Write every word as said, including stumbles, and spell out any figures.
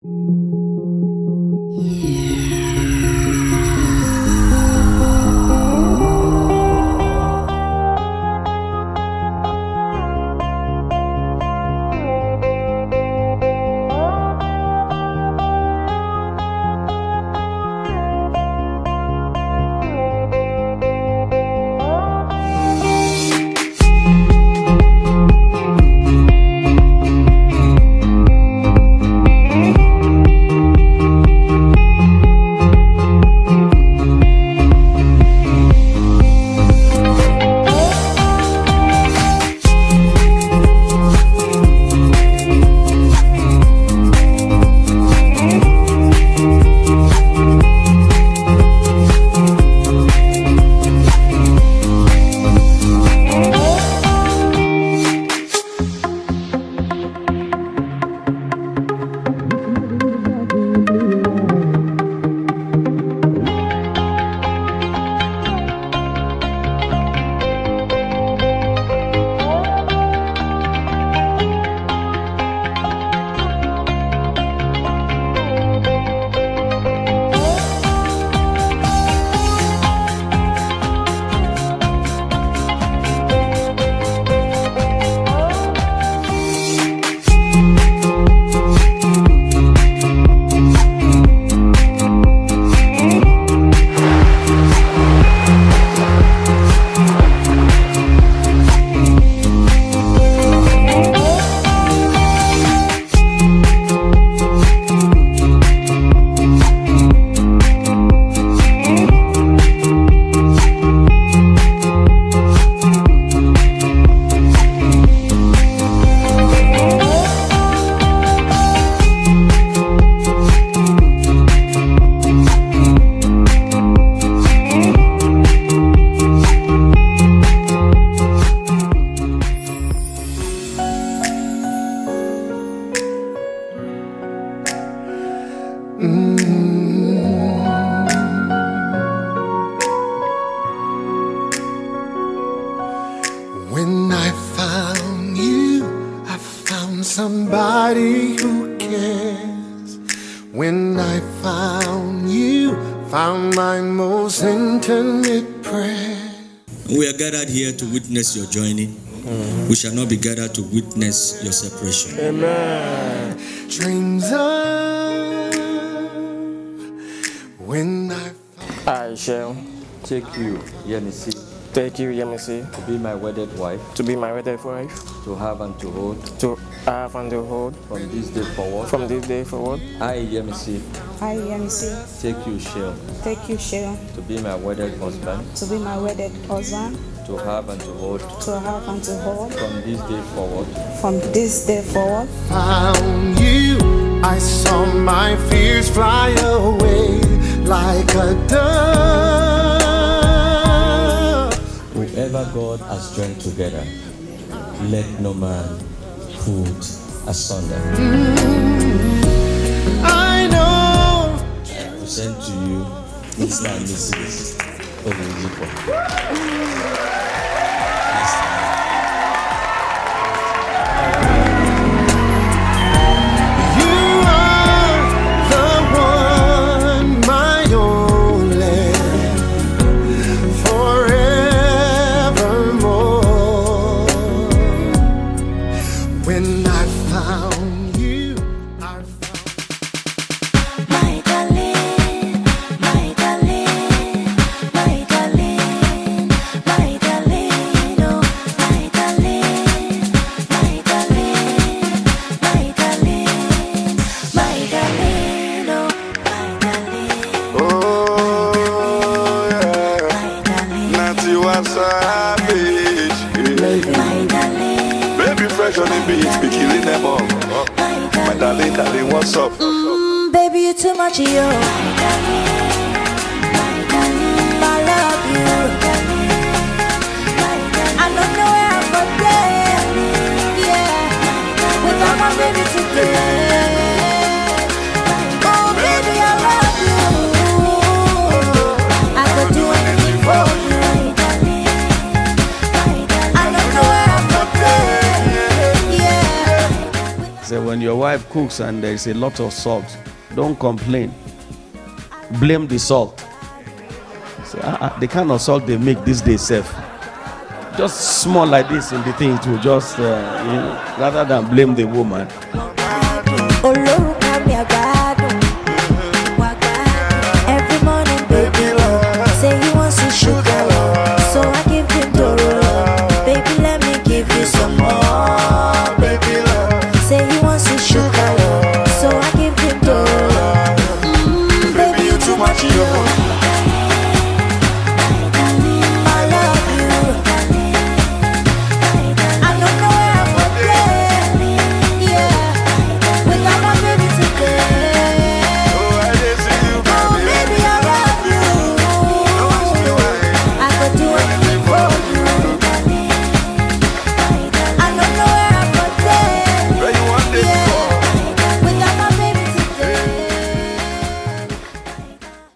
When I found you, I found somebody who cares. When I found you, found my most intimate prayer. We are gathered here to witness your joining. Mm-hmm. We shall not be gathered to witness your separation. Amen. Dreams of when I found I shall take you, Yemisi, take you, Yemisi, to be my wedded wife, to be my wedded wife, to have and to hold, to have and to hold, from this day forward, from this day forward. I, Yemisi, I, Yemisi, take you, Shell, take you, Shell, to be my wedded husband, to be my wedded husband, to have and to hold, to have and to hold, from this day forward, from this day forward. Found you, I saw my fears fly away like a dove. Whoever God has joined together, let no man put asunder. Mm, I know. I present to you Mister and Missus Oyedepo. When I found you, I found my darling, my darling, my darling, my darling, oh, my darling, my darling, my darling, my darling, oh, my darling. Oh, yeah. My darling. Nancy was savage. My darling. Baby fresh on the beat, be killing them all. My darling, darling, what's up? Mm, baby, you too much, yo. My darling, my darling, I love you. I don't know where I'm going, yeah, without my baby today. Oh, baby, I love you. I could do anything for you. I don't know where I'm going, yeah. So when when your wife cooks and there is a lot of salt, don't complain. Blame the salt. Say, ah, ah, the kind of salt they make these days safe. Just small like this in the thing to just, uh, you know, rather than blame the woman. Olórúkọ mi àgbàdo.